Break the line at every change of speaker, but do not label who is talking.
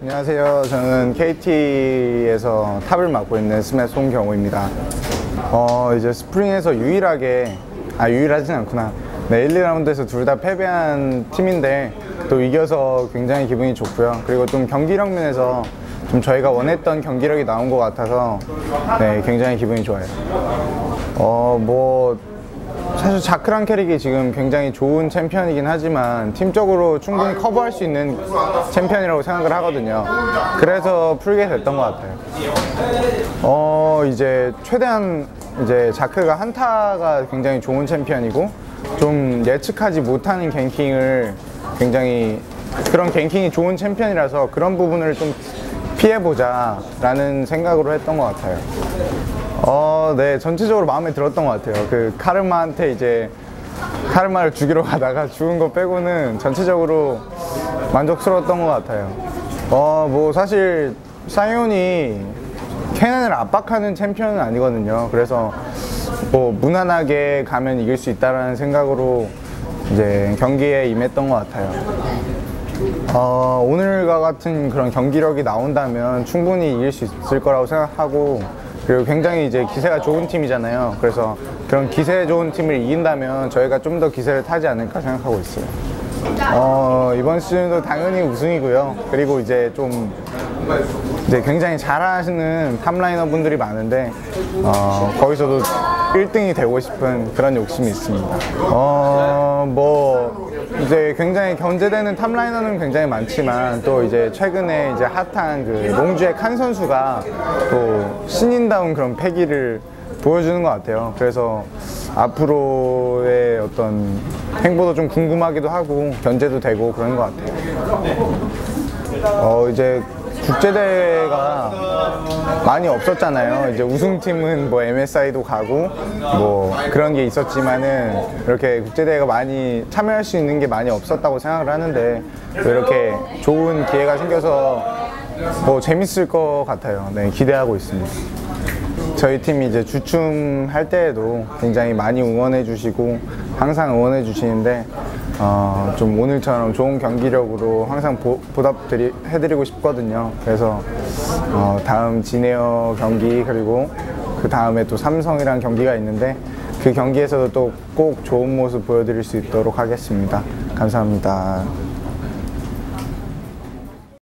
안녕하세요. 저는 KT에서 탑을 맡고 있는 스맷 송경호입니다. 이제 스프링에서 유일하진 않구나. 네, 1, 2라운드에서 둘 다 패배한 팀인데 또 이겨서 굉장히 기분이 좋고요. 그리고 좀 경기력 면에서 좀 저희가 원했던 경기력이 나온 것 같아서 네, 굉장히 기분이 좋아요. 사실 자크란 캐릭이 지금 굉장히 좋은 챔피언이긴 하지만 팀적으로 충분히 커버할 수 있는 챔피언이라고 생각을 하거든요. 그래서 풀게 됐던 것 같아요. 이제 최대한 이제 자크가 한타가 굉장히 좋은 챔피언이고 좀 예측하지 못하는 갱킹을 그런 갱킹이 좋은 챔피언이라서 그런 부분을 좀 피해보자 라는 생각으로 했던 것 같아요. 네, 전체적으로 마음에 들었던 것 같아요. 그 카르마한테 이제 카르마를 죽이러 가다가 죽은 거 빼고는 전체적으로 만족스러웠던 것 같아요. 사실 사이온이 케넨을 압박하는 챔피언은 아니거든요. 그래서 무난하게 가면 이길 수 있다라는 생각으로 이제 경기에 임했던 것 같아요. 오늘과 같은 그런 경기력이 나온다면 충분히 이길 수 있을 거라고 생각하고, 그리고 굉장히 이제 기세가 좋은 팀이잖아요. 그래서 그런 기세 좋은 팀을 이긴다면 저희가 좀 더 기세를 타지 않을까 생각하고 있어요. 이번 시즌도 당연히 우승이고요. 그리고 이제 굉장히 잘하시는 탑라이너 분들이 많은데 거기서도 1등이 되고 싶은 그런 욕심이 있습니다. 이제 굉장히 견제되는 탑라이너는 굉장히 많지만 또 이제 최근에 이제 핫한 그 롱주의 칸 선수가 또 신인다운 그런 패기를 보여주는 것 같아요. 그래서 앞으로의 어떤 행보도 좀 궁금하기도 하고 견제도 되고 그런 것 같아요. 이제 국제대회가 많이 없었잖아요. 이제 우승팀은 MSI도 가고 그런 게 있었지만은 이렇게 국제대회가 많이 참여할 수 있는 게 많이 없었다고 생각을 하는데 이렇게 좋은 기회가 생겨서 재밌을 것 같아요. 네, 기대하고 있습니다. 저희 팀이 이제 주춤할 때에도 굉장히 많이 응원해 주시고 항상 응원해 주시는데 좀 오늘처럼 좋은 경기력으로 항상 보답해드리고 싶거든요. 그래서 다음 진에어 경기 그리고 그 다음에 또 삼성이랑 경기가 있는데 그 경기에서도 또 꼭 좋은 모습 보여드릴 수 있도록 하겠습니다. 감사합니다.